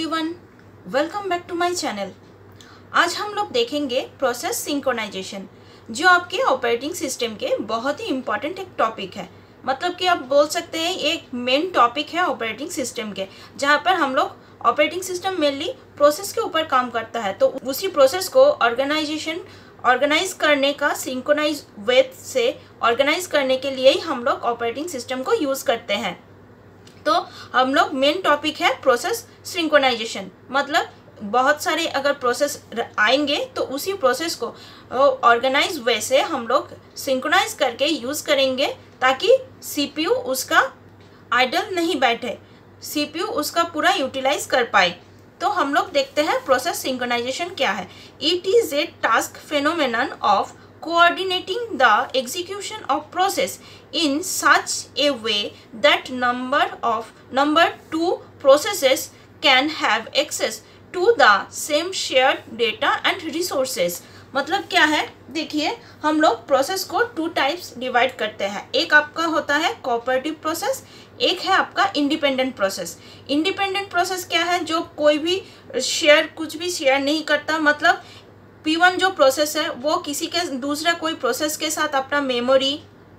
Everyone, welcome back to my channel. आज हम लोग देखेंगे प्रोसेस सिंक्रोनाइजेशन, जो आपके ऑपरेटिंग सिस्टम के बहुत ही इम्पॉर्टेंट एक टॉपिक है। मतलब कि आप बोल सकते हैं एक मेन टॉपिक है ऑपरेटिंग सिस्टम के, जहाँ पर हम लोग ऑपरेटिंग सिस्टम मेनली प्रोसेस के ऊपर काम करता है। तो उसी प्रोसेस को ऑर्गेनाइज करने का सिंक्रोनाइज वे से ऑर्गेनाइज करने के लिए ही हम लोग ऑपरेटिंग सिस्टम को यूज़ करते हैं। तो हम लोग मेन टॉपिक है प्रोसेस सिंक्रोनाइजेशन। मतलब बहुत सारे अगर प्रोसेस आएंगे तो उसी प्रोसेस को ऑर्गेनाइज वे से हम लोग सिंक्रोनाइज करके यूज़ करेंगे, ताकि सीपीयू उसका आइडल नहीं बैठे, सीपीयू उसका पूरा यूटिलाइज कर पाए। तो हम लोग देखते हैं प्रोसेस सिंक्रोनाइजेशन क्या है। It is a task phenomenon of coordinating the execution of process in such a way that number two processes can have access to the same shared data and resources। मतलब क्या है, देखिए हम लोग process को two types divide करते हैं। एक आपका होता है कोऑपरेटिव प्रोसेस, एक है आपका इंडिपेंडेंट प्रोसेस। इंडिपेंडेंट प्रोसेस क्या है, जो कोई भी कुछ भी शेयर नहीं करता। मतलब P1 जो प्रोसेस है वो किसी के दूसरा कोई प्रोसेस के साथ अपना मेमोरी,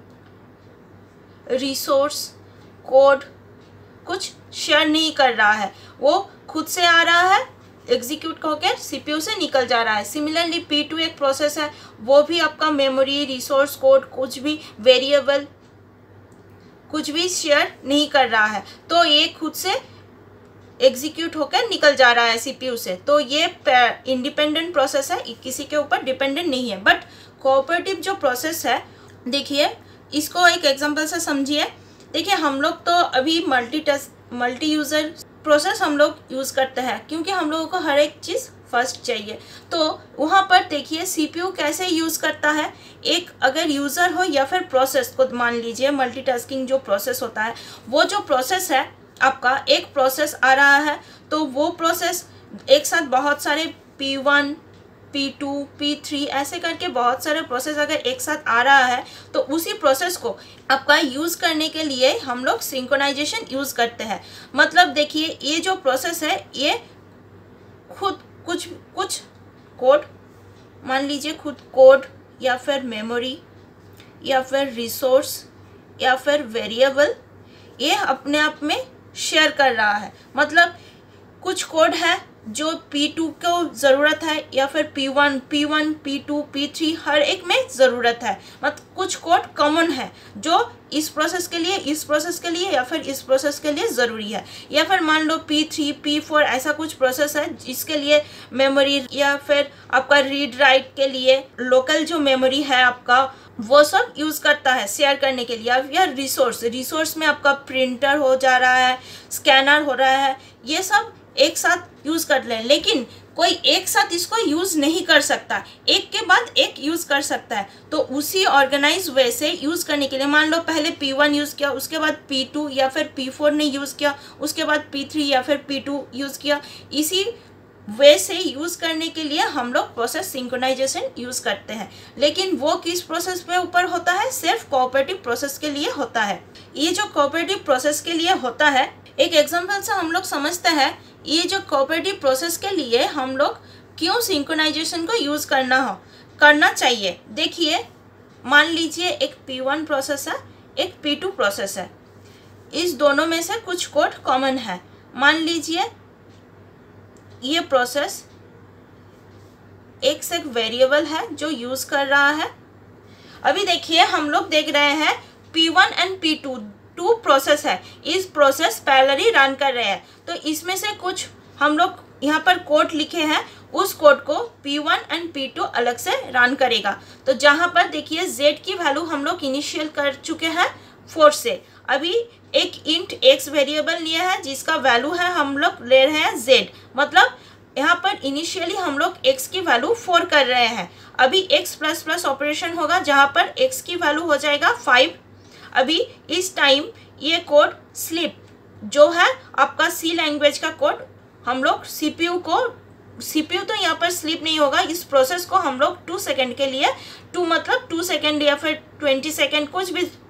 रिसोर्स, कोड कुछ शेयर नहीं कर रहा है, वो खुद से आ रहा है, एग्जीक्यूट होकर सीपीयू से निकल जा रहा है। सिमिलरली P2 एक प्रोसेस है, वो भी आपका मेमोरी, रिसोर्स, कोड कुछ भी वेरिएबल कुछ भी शेयर नहीं कर रहा है, तो ये खुद से एग्जीक्यूट होकर निकल जा रहा है सीपीयू से। तो ये इंडिपेंडेंट प्रोसेस है, किसी के ऊपर डिपेंडेंट नहीं है। बट कोऑपरेटिव जो प्रोसेस है, देखिए इसको एक एग्जांपल से समझिए। देखिए हम लोग तो अभी मल्टी यूज़र प्रोसेस हम लोग यूज़ करते हैं, क्योंकि हम लोगों को हर एक चीज़ फर्स्ट चाहिए। तो वहाँ पर देखिए सीपीयू कैसे यूज़ करता है। एक अगर यूज़र हो या फिर प्रोसेस को मान लीजिए, मल्टीटास्किंग जो प्रोसेस होता है, वो जो प्रोसेस है आपका एक प्रोसेस आ रहा है, तो वो प्रोसेस एक साथ बहुत सारे P1, P2, P3 ऐसे करके बहुत सारे प्रोसेस अगर एक साथ आ रहा है, तो उसी प्रोसेस को आपका यूज़ करने के लिए हम लोग सिंक्रोनाइजेशन यूज़ करते हैं। मतलब देखिए ये जो प्रोसेस है, ये खुद कुछ कोड मान लीजिए, खुद कोड या फिर मेमोरी या फिर रिसोर्स या फिर वेरिएबल, ये अपने आप में शेयर कर रहा है। मतलब कुछ कोड है जो P2 को ज़रूरत है, या फिर P1, P2, P3 हर एक में ज़रूरत है। मतलब कुछ कोड कॉमन है जो इस प्रोसेस के लिए, इस प्रोसेस के लिए या फिर इस प्रोसेस के लिए ज़रूरी है। या फिर मान लो P3, P4 ऐसा कुछ प्रोसेस है जिसके लिए मेमोरी या फिर आपका रीड राइट के लिए लोकल जो मेमोरी है आपका, वो सब यूज़ करता है शेयर करने के लिए। या रिसोर्स में आपका प्रिंटर हो जा रहा है, स्कैनर हो रहा है, ये सब एक साथ यूज़ कर लें। लेकिन कोई एक साथ इसको यूज़ नहीं कर सकता, एक के बाद एक यूज़ कर सकता है। तो उसी ऑर्गेनाइज वे से यूज़ करने के लिए मान लो पहले P1 यूज़ किया, उसके बाद P2 या फिर P4 ने यूज़ किया, उसके बाद P3 या फिर P2 यूज़ किया। इसी वे से यूज़ करने के लिए हम लोग प्रोसेस सिंक्रोनाइजेशन यूज़ करते हैं। लेकिन वो किस प्रोसेस पे ऊपर होता है, सिर्फ कोऑपरेटिव प्रोसेस के लिए होता है। ये जो कोऑपरेटिव प्रोसेस के लिए होता है, एक एग्जांपल से हम लोग समझते हैं ये जो कोऑपरेटिव प्रोसेस के लिए हम लोग क्यों सिंक्रोनाइजेशन को यूज़ करना चाहिए। देखिए मान लीजिए एक P1 प्रोसेस है, एक P2 प्रोसेस है, इस दोनों में से कुछ कोड कॉमन है। मान लीजिए ये प्रोसेस एक से एक वेरिएबल है जो यूज़ कर रहा है। अभी देखिए हम लोग देख रहे हैं P1 and P2 to process है, इस प्रोसेस पैरेलली रन कर रहे हैं। तो इसमें से कुछ हम लोग यहाँ पर कोड लिखे हैं, उस कोड को P1 एंड P2 अलग से रन करेगा। तो जहाँ पर देखिए Z की वैल्यू हम लोग इनिशियल कर चुके हैं 4 से। अभी एक इंट x वेरिएबल लिया है जिसका वैल्यू है, हम लोग ले रहे हैं Z। मतलब यहाँ पर इनिशियली हम लोग x की वैल्यू 4 कर रहे हैं। अभी x प्लस प्लस ऑपरेशन होगा जहाँ पर x की वैल्यू हो जाएगा 5। अभी इस टाइम ये कोड स्लिप जो है आपका C लैंग्वेज का कोड, हम लोग सीपीयू तो यहाँ पर स्लिप नहीं होगा। इस प्रोसेस को हम लोग 2 सेकेंड के लिए, 2 मतलब 2 सेकेंड या फिर 20 सेकेंड कुछ भी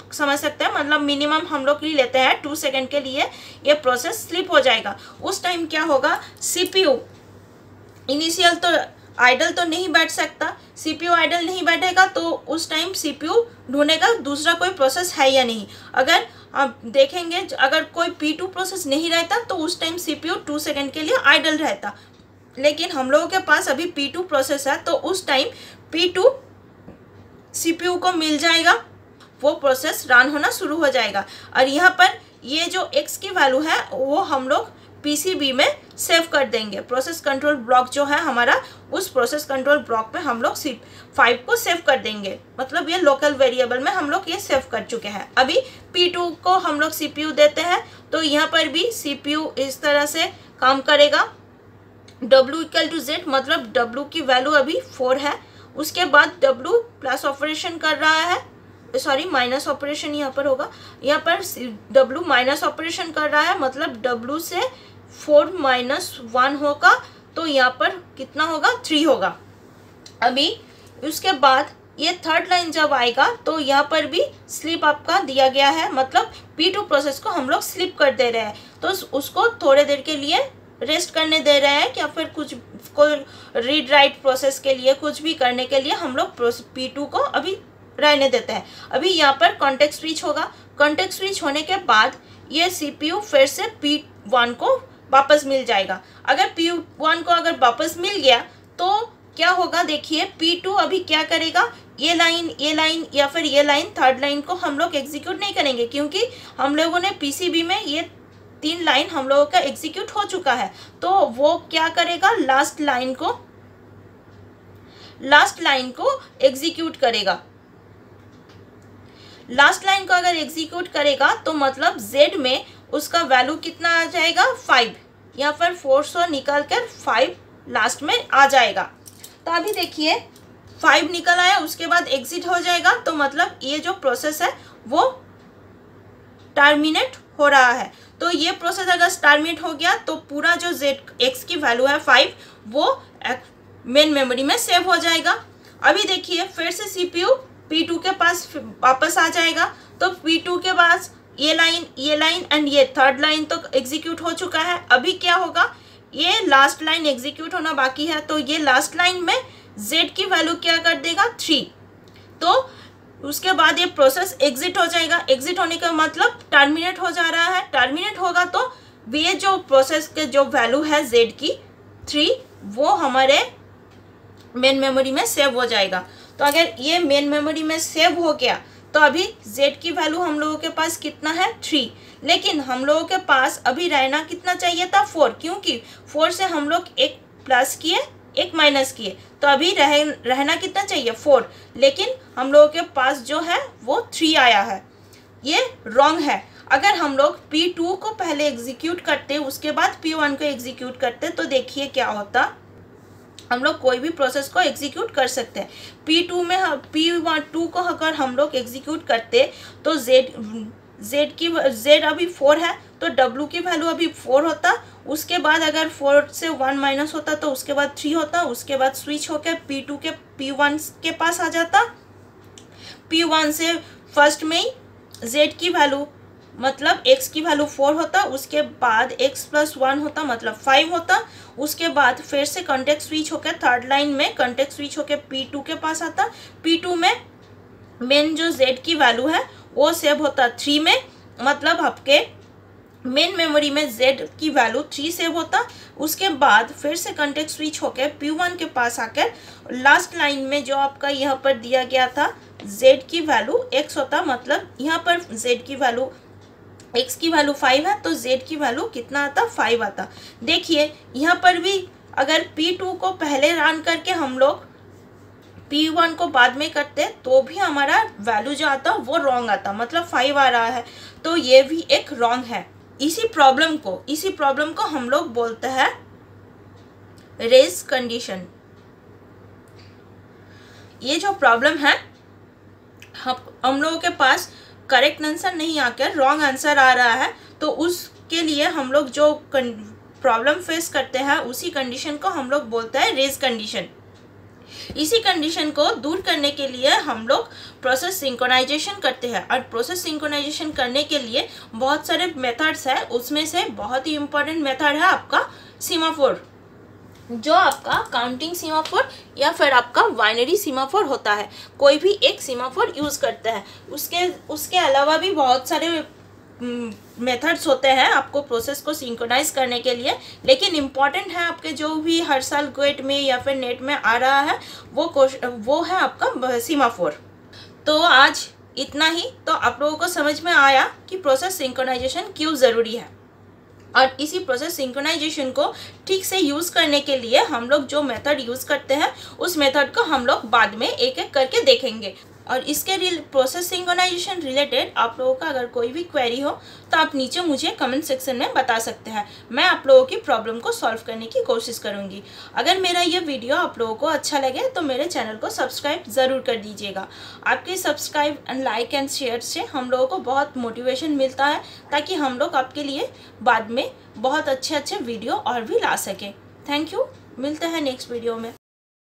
समझ सकते हैं, मतलब मिनिमम हम लोग ले लेते हैं 2 सेकेंड के लिए ये प्रोसेस स्लिप हो जाएगा। उस टाइम क्या होगा, CPU इनिशियल तो आइडल तो नहीं बैठ सकता, CPU आइडल नहीं बैठेगा तो उस टाइम CPU ढूंढेगा दूसरा कोई प्रोसेस है या नहीं। अगर आप देखेंगे अगर कोई P2 प्रोसेस नहीं रहता तो उस टाइम CPU 2 सेकेंड के लिए आइडल रहता, लेकिन हम लोगों के पास अभी P2 प्रोसेस है तो उस टाइम P2 CPU को मिल जाएगा, वो प्रोसेस रन होना शुरू हो जाएगा। और यहाँ पर ये जो x की वैल्यू है वो हम लोग PCB में सेव कर देंगे। प्रोसेस कंट्रोल ब्लॉक जो है हमारा, उस प्रोसेस कंट्रोल ब्लॉक पे हम लोग C5 को सेव कर देंगे, मतलब ये लोकल वेरिएबल में हम लोग ये सेव कर चुके हैं। अभी P2 को हम लोग CPU देते हैं तो यहाँ पर भी CPU इस तरह से काम करेगा। W = Z, मतलब W की वैल्यू अभी 4 है, उसके बाद W प्लस ऑपरेशन कर रहा है, सॉरी माइनस ऑपरेशन यहाँ पर होगा, यहाँ पर W माइनस ऑपरेशन कर रहा है, मतलब W से 4 - 1 होगा तो यहाँ पर कितना होगा, 3 होगा। अभी उसके बाद ये थर्ड लाइन जब आएगा तो यहाँ पर भी स्लिप आपका दिया गया है, मतलब P2 प्रोसेस को हम लोग स्लिप कर दे रहे हैं, तो उसको थोड़े देर के लिए रेस्ट करने दे रहे हैं, या फिर कुछ को रीड राइट प्रोसेस के लिए कुछ भी करने के लिए हम लोग P2 को अभी रहने देते हैं। अभी यहाँ पर कॉन्टेक्स्ट स्विच होगा, कॉन्टेक्स्ट स्विच होने के बाद ये CPU फिर से P1 को वापस मिल जाएगा। अगर P1 को अगर वापस मिल गया तो क्या होगा, देखिए P2 अभी क्या करेगा, ये लाइन या फिर ये लाइन, थर्ड लाइन को हम लोग एग्जीक्यूट नहीं करेंगे, क्योंकि हम लोगों ने PCB में ये 3 लाइन हम लोगों का एग्जीक्यूट हो चुका है। तो वो क्या करेगा, लास्ट लाइन को एग्जीक्यूट करेगा। लास्ट लाइन को अगर एग्जीक्यूट करेगा तो मतलब Z में उसका वैल्यू कितना आ जाएगा, 5, यहाँ पर 400 निकल कर 5 लास्ट में आ जाएगा। तो अभी देखिए 5 निकल आया, उसके बाद एग्जिट हो जाएगा, तो मतलब ये जो प्रोसेस है वो टर्मिनेट हो रहा है। तो ये प्रोसेस अगर टर्मिनेट हो गया तो पूरा जो x की वैल्यू है 5 वो मेन मेमोरी में सेव हो जाएगा। अभी देखिए फिर से CPU P2 के पास वापस आ जाएगा, तो P2 के पास ये लाइन एंड ये थर्ड लाइन तो एग्जीक्यूट हो चुका है। अभी क्या होगा, ये लास्ट लाइन एग्जीक्यूट होना बाकी है, तो ये लास्ट लाइन में Z की वैल्यू क्या कर देगा, 3। तो उसके बाद ये प्रोसेस एग्जिट हो जाएगा। एग्जिट होने का मतलब टर्मिनेट हो जा रहा है, टर्मिनेट होगा तो ये जो प्रोसेस के जो वैल्यू है Z की 3 वो हमारे मेन मेमोरी में सेव हो जाएगा। तो अगर ये मेन मेमोरी में सेव हो गया तो अभी Z की वैल्यू हम लोगों के पास कितना है, 3, लेकिन हम लोगों के पास अभी रहना कितना चाहिए था, 4, क्योंकि 4 से हम लोग एक प्लस किए एक माइनस किए, तो अभी रहना कितना चाहिए, 4, लेकिन हम लोगों के पास जो है वो 3 आया है। ये रॉन्ग है। अगर हम लोग P2 को पहले एग्जीक्यूट करते उसके बाद P1 को एग्जीक्यूट करते तो देखिए क्या होता, हम लोग कोई भी प्रोसेस को एग्जीक्यूट कर सकते हैं। P2 में P1 को अगर हम लोग एग्जीक्यूट करते तो Z अभी 4 है तो W की वैल्यू अभी 4 होता, उसके बाद अगर 4 से 1 माइनस होता तो उसके बाद 3 होता, उसके बाद स्विच होकर P2 के P1 के पास आ जाता। P1 से फर्स्ट में ही Z की वैल्यू मतलब x की वैल्यू 4 होता, उसके बाद x + 1 होता मतलब 5 होता, उसके बाद फिर से कॉन्टेक्स्ट स्विच होकर थर्ड लाइन में कॉन्टेक्स्ट स्विच होकर P2 के पास आता। P2 में मेन जो Z की वैल्यू है वो सेव होता 3 में, मतलब आपके मेन मेमोरी में Z की वैल्यू 3 सेव होता। उसके बाद फिर से कॉन्टेक्स्ट स्विच होकर P1 के पास आकर लास्ट लाइन में जो आपका यहाँ पर दिया गया था Z की वैल्यू x होता, मतलब यहाँ पर Z की वैल्यू x की वैल्यू 5 है तो Z की वैल्यू कितना आता, 5 आता। देखिए यहाँ पर भी अगर P2 को पहले रन करके हम लोग P1 को बाद में करते तो भी हमारा वैल्यू जो आता वो रॉन्ग आता, मतलब 5 आ रहा है, तो ये भी एक रॉन्ग है। इसी प्रॉब्लम को हम लोग बोलते हैं रेस कंडीशन। ये जो प्रॉब्लम है हम लोगों के पास करेक्ट आंसर नहीं आकर रॉन्ग आंसर आ रहा है, तो उसके लिए हम लोग जो प्रॉब्लम फेस करते हैं उसी कंडीशन को हम लोग बोलते हैं रेस कंडीशन। इसी कंडीशन को दूर करने के लिए हम लोग प्रोसेस सिंक्रोनाइजेशन करते हैं। और प्रोसेस सिंक्रोनाइजेशन करने के लिए बहुत सारे मेथड्स हैं, उसमें से बहुत ही इम्पोर्टेंट मेथड है आपका सीमाफोर, जो आपका काउंटिंग सीमाफोर या फिर आपका बाइनरी सीमाफोर होता है। कोई भी एक सीमाफोर यूज़ करता है। उसके अलावा भी बहुत सारे मेथड्स होते हैं आपको प्रोसेस को सिंक्रोनाइज करने के लिए, लेकिन इम्पॉर्टेंट है आपके जो भी हर साल गेट में या फिर नेट में आ रहा है वो है आपका सीमाफोर। तो आज इतना ही। तो आप लोगों को समझ में आया कि प्रोसेस सिंक्रोनाइजेशन क्यों ज़रूरी है। और इसी प्रोसेस सिंक्रोनाइजेशन को ठीक से यूज़ करने के लिए हम लोग जो मेथड यूज़ करते हैं उस मेथड को हम लोग बाद में एक एक करके देखेंगे। और इसके प्रोसेस सिंक्रोनाइजेशन रिलेटेड आप लोगों का अगर कोई भी क्वेरी हो तो आप नीचे मुझे कमेंट सेक्शन में बता सकते हैं। मैं आप लोगों की प्रॉब्लम को सॉल्व करने की कोशिश करूंगी। अगर मेरा ये वीडियो आप लोगों को अच्छा लगे तो मेरे चैनल को सब्सक्राइब ज़रूर कर दीजिएगा। आपके subscribe and like and share से हम लोगों को बहुत मोटिवेशन मिलता है, ताकि हम लोग आपके लिए बाद में बहुत अच्छे वीडियो और भी ला सकें। Thank you. मिलते हैं नेक्स्ट वीडियो में।